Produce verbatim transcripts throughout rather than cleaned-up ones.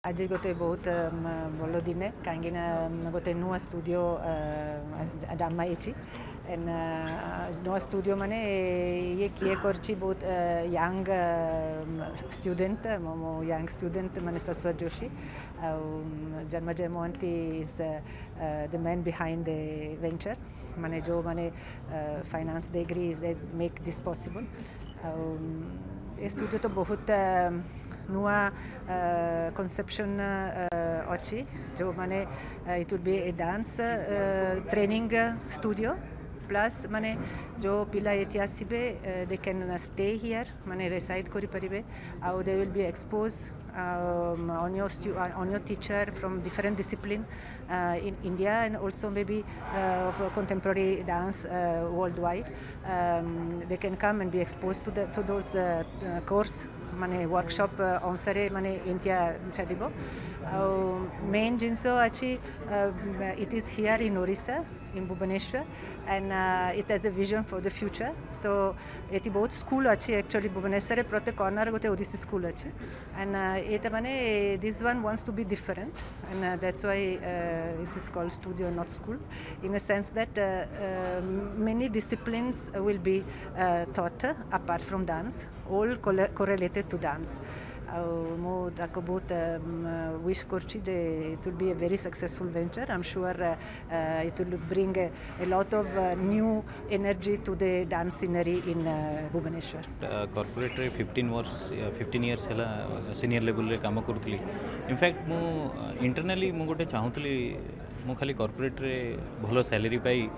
आज गोटे बहुत भल दिन कहीं गोटे नुआ स्टूडियो जन्म एंड नुआ स्टूडियो माने ये किए कर बहुत यंग स्टूडेंट मो यंग स्टूडेंट माने Shashwat Joshi Janmejay Mohanty is the man behind the venture माने जो माने finance degree they make this possible ये स्टूडियो तो बहुत नुआ कॉन्सेप्शन अच्छी जो माने it will be a dance training studio plus माने जो पिला ये आसबे दे कैन स्टे हियर माने रेसाइड करि परिबे आउ they will be expose um, on your on your teacher from different discipline uh, in India and also maybe uh, of contemporary dance uh, worldwide. Um, they can come and be exposed to the to those uh, uh, course माने workshop अनुसार माने India चलिबो main जिनसो अच्छी it is here in Odisha in Bhubaneswar and it has a vision for the future so ये बहुत school अच्छी actually Bhubaneswar प्रत्येक कॉर्नर गोटे ओडिसी स्कूल अच्छी एंड ये माने this one wants to be different and that's why it is called studio not school in a sense that many disciplines will be taught apart from dance all correlated to dance mo tako बहुत wish korchi je it will be a very successful venture I'm sure uh, uh, it will bring a, a lot of uh, new energy to the dance scenery in uh, Bhubaneswar uh, corporate re fifteen years uh, fifteen years hela senior level re काम करथली in fact मु uh, internally मु गोटे चाहूतली मु खाली corporate रे भलो salary पाई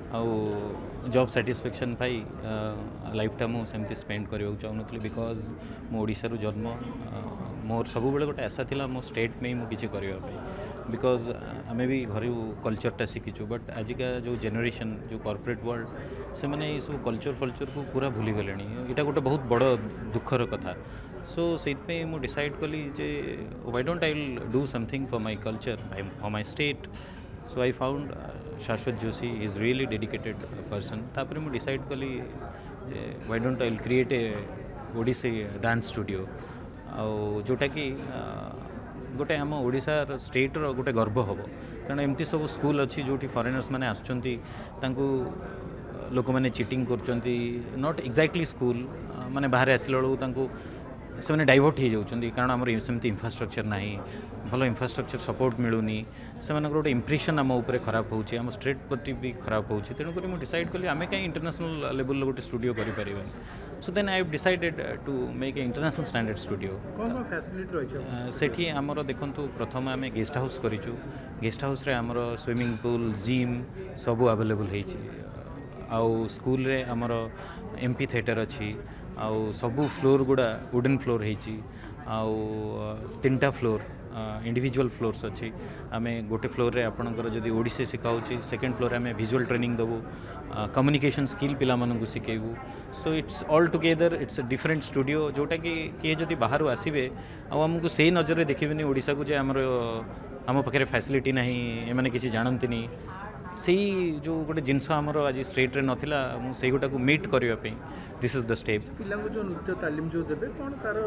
आउ जॉब सैटिस्फैक्शन पाई लाइफ टाइम मुझे स्पेंड करने चाहूनी बिकज मो ओडिशा रु जन्म मोर सब बेले गोटे आशा था मो स्टेट में ही मुझे करने बिकज आम भी घर कल्चरटा शिखीचु बट आजिका जो जेनेरेशन जो कॉर्पोरेट वर्ल्ड से मैंने ये सब कल्चर फल्चर को पूरा भूली गले यहाँ गोटे बहुत बड़ दुखर कथा सो से मुझे डिसाइड कली जे why don't I will do something for my culture for my state so I found uh, Shashwat Joshi is really dedicated person तापर मु decide कली why don't I create a Odissi dance studio आउ जोटा कि गोटे आम ओडिशा स्टेट रो गोटे गर्व हम कारण एमती सब स्कूल अच्छी जो फॉरेनर्स माने आसुचंती तांकू लोक माने चीटिंग करचंती नॉट एक्जाक्टली स्कूल माने बाहर आसिला बेलू तांकू से मैंने डाइवर्ट हो जाती कारण आम सेमती इंफ्रास्ट्रक्चर ना भल इंफ्रास्ट्रक्चर सपोर्ट मिलूनी से गोटे इंप्रेशन आम उपर खराब होची आम स्टेट प्रति भी खराब होची तेणुक मुझे डिसाइड कली आम कहीं इंटरनेशनल लेवल गोटे स्टूडियो करें so then I have decided to make a international standard studio सेठी आमर देखंतु प्रथम आम गेस्ट हाउस करिचु गेस्ट हाउस रे आमर स्विमिंग पूल जिम सबू अवेलेबल होईची आउ स्कूल रे आमर एमपी थिएटर अच्छी आउ सबू फ्लोर गुड़ा वुडन फ्लोर होईची आउ तीनटा फ्लोर इंडिविजुअल फ्लोर्स अच्छी आम गोटे फ्लोर रे आपणकर जदि ओडिसी शिखाऊँ सेकेंड फ्लोर आम विजुअल ट्रेनिंग देवु कम्युनिकेशन स्किल पिला मानकु शिखेबू so it's all together it's a different studio जोटा कि किए जदि बाहर आसबे आमको से नजर देखिबेनि ओडिशा को जे आमर आम पाखे फैसिलिटी नहीं एमाने किसी जानती से जो गोटे जिनस आमर आज स्टेट रे नथिला मु से गोटा को मीट करने दिस इज द स्टेप पिला जो नृत्य तालीम जो देबे कोन तार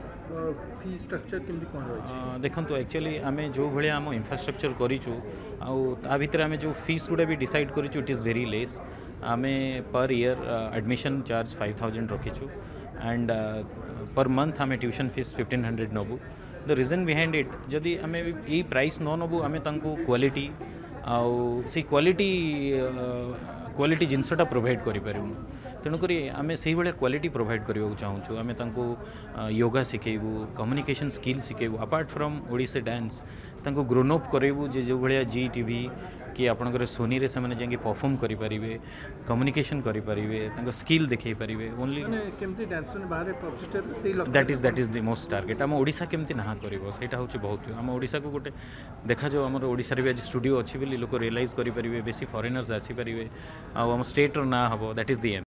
फी स्ट्रक्चर केमती कोन रहै देखंतु एक्चुअली आमे जो भलिया आम इंफ्रास्ट्रक्चर करिचु आ ता भितर आमे जो फीस गुडा भी डिसाइड करिचु इट इज वेरी लेस आमे per year admission charge five thousand रखिचु एंड पर मंथ आमे ट्यूशन फीस फिफ्टीन हंड्रेड नबु द रीजन बिहाइंड इट जदि आमे ई प्राइस न नबु आमे तांको क्वालिटी आउ से क्वालिटी क्वालिटी जिनसटा प्रोवाइड करि परिबु तेणुक आम से भाया क्वालिटी प्रोवाइड करने चाहूँ आम तांको योगा शिखेबू कम्युनिकेशन स्किल शिखेबू अपार्ट फ्रॉम ओडिसी डांस तांको ग्रोन अप करेबू जे जो भाया जी टीवी कि आपणकर सोनी रे से जाके परफॉर्म करि परिबे कम्युनिकेशन करि परिबे तांको स्किल देखै परिबे ओनली केमती डांस ने बाहर प्रोफेसर सेही लक्ष्य that is that is the most target आम ओडिशा केमती ना करिवो सेटा होची बहुत आम ओडिशा को गोटे देखा जो आम ओडिशा रे भी आज स्टूडियो अच्छी बोली लोक रियलाइज करि परिबे बेसी फॉरेनर्स आसी परिबे आ आम स्टेट रो ना हबो दैट इज द एम